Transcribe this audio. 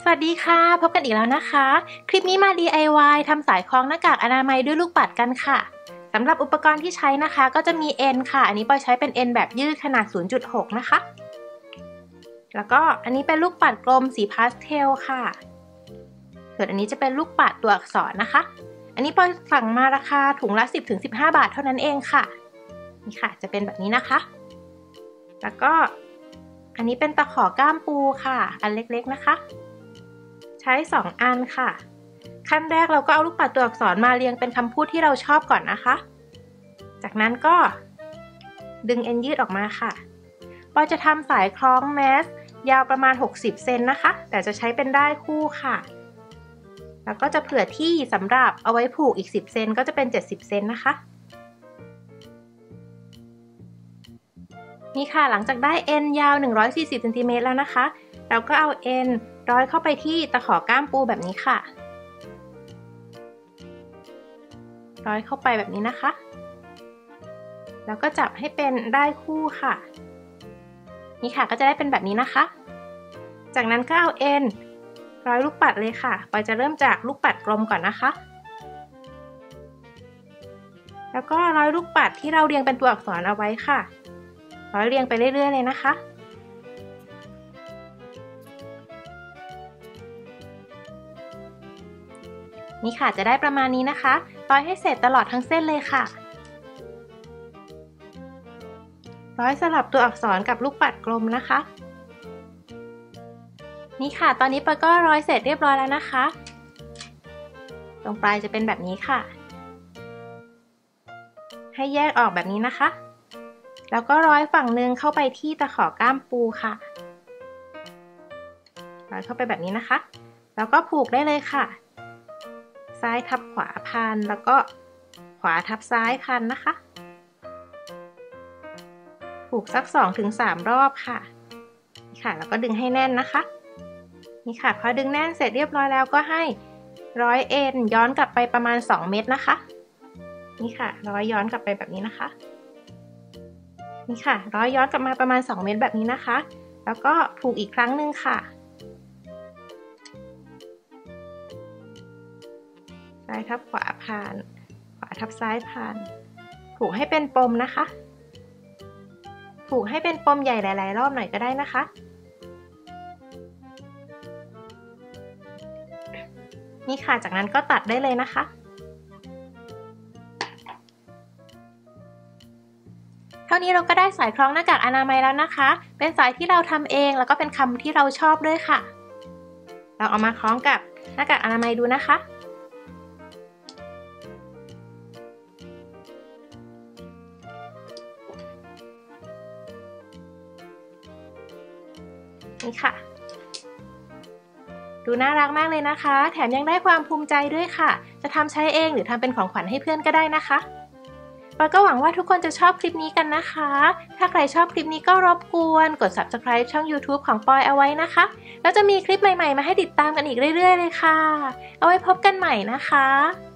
สวัสดีค่ะพบกันอีกแล้วนะคะคลิปนี้มา DIY ทำสายคล้องหน้ากากอนามัยด้วยลูกปัดกันค่ะสำหรับอุปกรณ์ที่ใช้นะคะก็จะมีเอ็นค่ะอันนี้ปอยใช้เป็นเอ็นแบบยืดขนาด 0.6 นะคะแล้วก็อันนี้เป็นลูกปัดกลมสีพาสเทลค่ะส่วนอันนี้จะเป็นลูกปัดตัวอักษรนะคะอันนี้ปอยสั่งมาราคาถุงละ 10-15 บาทเท่านั้นเองค่ะนี่ค่ะจะเป็นแบบนี้นะคะแล้วก็อันนี้เป็นตะขอก้ามปูค่ะอันเล็กๆนะคะใช้2อันค่ะขั้นแรกเราก็เอาลูกปัดตัวอักษรมาเรียงเป็นคำพูดที่เราชอบก่อนนะคะจากนั้นก็ดึงเอ็นยืดออกมาค่ะปอยจะทำสายคล้องแมสยาวประมาณ60 เซนนะคะแต่จะใช้เป็นด้ายคู่ค่ะแล้วก็จะเผื่อที่สำหรับเอาไว้ผูกอีก10 เซนก็จะเป็น70 เซนนะคะนี่ค่ะหลังจากได้เอ็นยาว140 เซนติเมตรแล้วนะคะเราก็เอาเอ็นร้อยเข้าไปที่ตะขอก้ามปูแบบนี้ค่ะร้อยเข้าไปแบบนี้นะคะแล้วก็จับให้เป็นด้ายคู่ค่ะนี่ค่ะก็จะได้เป็นแบบนี้นะคะจากนั้นก็เอาเอ็นร้อยลูกปัดเลยค่ะปอยจะเริ่มจากลูกปัดกลมก่อนนะคะแล้วก็ร้อยลูกปัดที่เราเรียงเป็นตัวอักษรเอาไว้ค่ะร้อยเรียงไปเรื่อยๆเลยนะคะนี่ค่ะจะได้ประมาณนี้นะคะร้อยให้เสร็จตลอดทั้งเส้นเลยค่ะร้อยสลับตัวอักษรกับลูกปัดกลมนะคะนี่ค่ะตอนนี้ปอยก็ร้อยเสร็จเรียบร้อยแล้วนะคะตรงปลายจะเป็นแบบนี้ค่ะให้แยกออกแบบนี้นะคะแล้วก็ร้อยฝั่งหนึ่งเข้าไปที่ตะขอก้ามปูค่ะร้อยเข้าไปแบบนี้นะคะแล้วก็ผูกได้เลยค่ะซ้ายทับขวาพันแล้วก็ขวาทับซ้ายพันนะคะผูกสัก 2-3 รอบค่ะนี่ค่ะแล้วก็ดึงให้แน่นนะคะนี่ค่ะพอดึงแน่นเสร็จเรียบร้อยแล้วก็ให้ร้อยเอ็นย้อนกลับไปประมาณ2 เม็ดนะคะนี่ค่ะร้อยย้อนกลับไปแบบนี้นะคะนี่ค่ะร้อยย้อนกลับมาประมาณ2 เม็ดแบบนี้นะคะแล้วก็ผูกอีกครั้งหนึ่งค่ะซ้ายทับขวาผ่านขวาทับซ้ายผ่านผูกให้เป็นปมนะคะผูกให้เป็นปมใหญ่หลายๆรอบหน่อยก็ได้นะคะนี่ค่ะจากนั้นก็ตัดได้เลยนะคะเท่านี้เราก็ได้สายคล้องหน้ากากอนามัยแล้วนะคะเป็นสายที่เราทำเองแล้วก็เป็นคำที่เราชอบด้วยค่ะเราเอามาคล้องกับหน้ากากอนามัยดูนะคะนี่ค่ะดูน่ารักมากเลยนะคะแถมยังได้ความภูมิใจด้วยค่ะจะทำใช้เองหรือทำเป็นของขวัญให้เพื่อนก็ได้นะคะปอยก็หวังว่าทุกคนจะชอบคลิปนี้กันนะคะถ้าใครชอบคลิปนี้ก็รบกวนกด Subscribe ช่อง YouTube ของปอยเอาไว้นะคะแล้วจะมีคลิปใหม่ๆมาให้ติดตามกันอีกเรื่อยๆเลยค่ะเอาไว้พบกันใหม่นะคะ